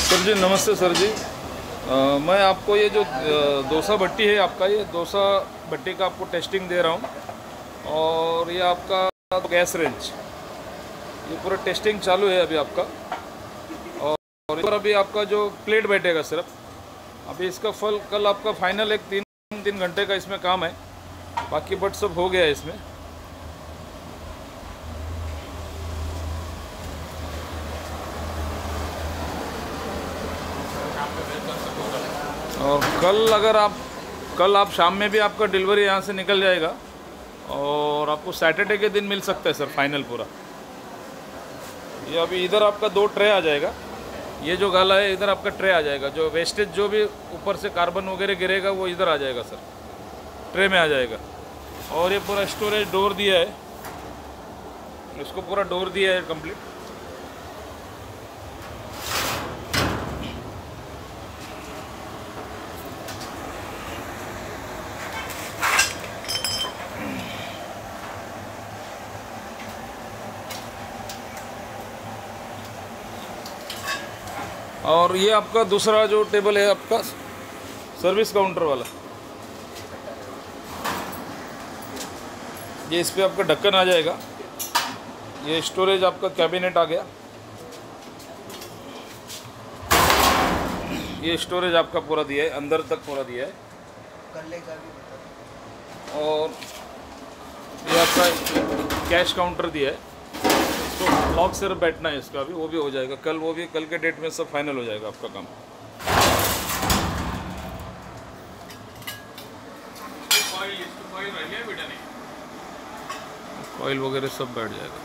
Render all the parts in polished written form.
Sir जी नमस्ते sir जी। मैं आपको ये जो डोसा भट्टी है आपका, ये डोसा भट्टी का आपको टेस्टिंग दे रहा हूँ। और ये आपका गैस रेंज, ये पूरा टेस्टिंग चालू है अभी आपका। और इस पर अभी आपका जो प्लेट बैठेगा सिर्फ, अभी इसका फल कल आपका फाइनल एक तीन घंटे का इसमें काम है, बाकी बट सब हो गया है इसमें। और कल आप शाम में भी आपका डिलीवरी यहाँ से निकल जाएगा और आपको सैटरडे के दिन मिल सकता है सर फाइनल पूरा। ये अभी इधर आपका 2 ट्रे आ जाएगा, ये जो गाला है इधर आपका ट्रे आ जाएगा, जो वेस्टेज जो भी ऊपर से कार्बन वगैरह गिरेगा वो इधर आ जाएगा सर, ट्रे में आ जाएगा। और ये पूरा स्टोरेज डोर दिया है, इसको पूरा डोर दिया है कंप्लीट। और ये आपका दूसरा जो टेबल है आपका सर्विस काउंटर वाला, ये इस पे आपका ढक्कन आ जाएगा। ये स्टोरेज आपका कैबिनेट आ गया, ये स्टोरेज आपका पूरा दिया है, अंदर तक पूरा दिया है। और ये आपका कैश काउंटर दिया है, तो लॉक सिर्फ बैठना है इसका, भी वो भी हो जाएगा कल, वो भी कल के डेट में सब फाइनल हो जाएगा आपका काम। ऑयल वगैरह सब बैठ जाएगा।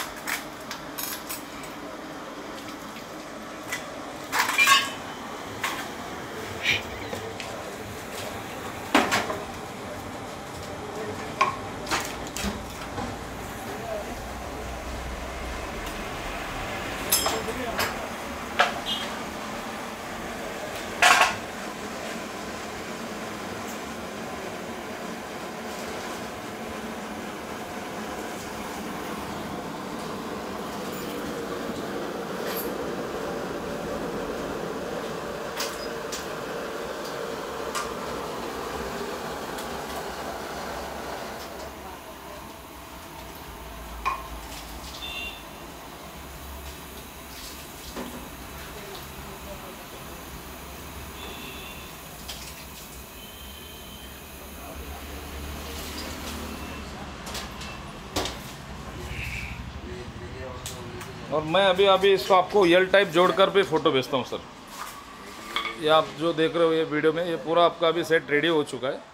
और मैं अभी इसको आपको यल टाइप जोड़कर भी फ़ोटो भेजता हूँ सर। ये आप जो देख रहे हो ये वीडियो में, ये पूरा आपका अभी सेट रेडी हो चुका है।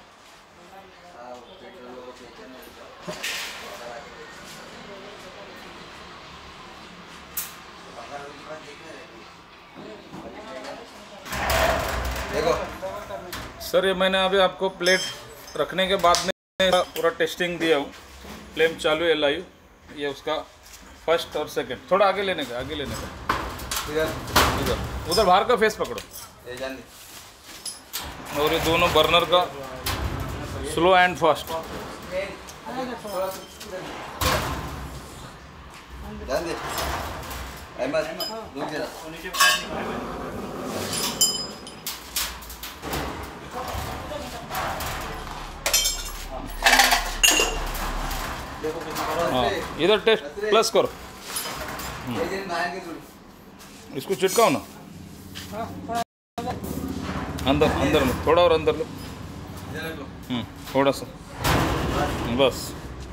देखो सर, ये मैंने अभी आपको प्लेट रखने के बाद में पूरा टेस्टिंग दिया हूँ। फ्लेम चालू है लाइव, ये उसका फर्स्ट और सेकंड। थोड़ा आगे लेने का इधर उधर बाहर का फेस पकड़ो। और ये दोनों बर्नर का स्लो एंड फास्ट। हाँ, इधर टेस्ट प्लस करो, इसको चिटकाओ ना, अंदर में थोड़ा और अंदर लो, थोड़ा सा बस।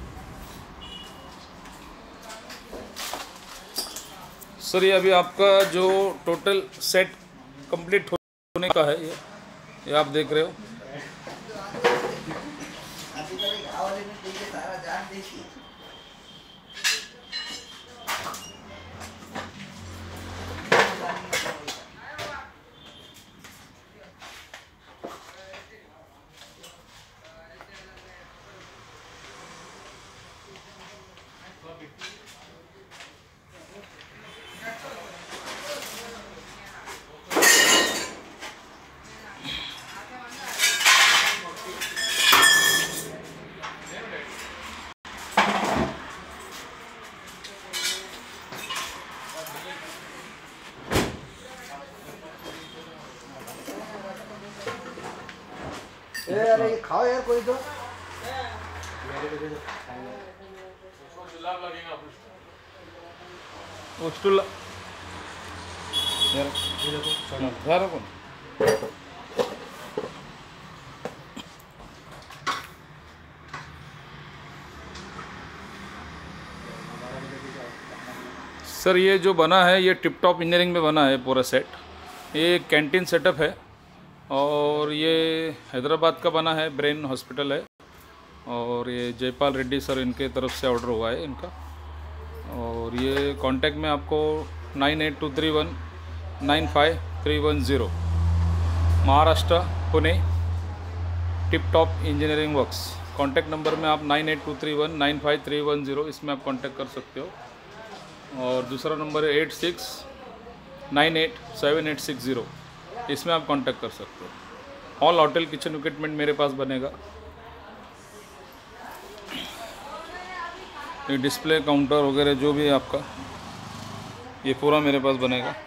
सर ये अभी आपका जो टोटल सेट कंप्लीट होने का है, ये आप देख रहे हो। अरे ये खाओ यार कोई तो। वो स्टूल यार यार कौन सर, ये जो बना है ये टिप टॉप इंजीनियरिंग में बना है पूरा सेट। ये कैंटीन सेटअप है और ये हैदराबाद का बना है, ब्रेन हॉस्पिटल है। और ये जयपाल रेड्डी सर इनके तरफ से ऑर्डर हुआ है इनका। और ये कांटेक्ट में आपको 9823195310 Maharashtra Pune tip top engineering works. Contact number में आप 9823195310 इसमें आप कांटेक्ट कर सकते हो। और दूसरा नंबर है 86987860 इसमें आप कांटेक्ट कर सकते हो। ऑल होटल किचन इक्विपमेंट मेरे पास बनेगा। ये डिस्प्ले काउंटर वगैरह जो भी है आपका, ये पूरा मेरे पास बनेगा।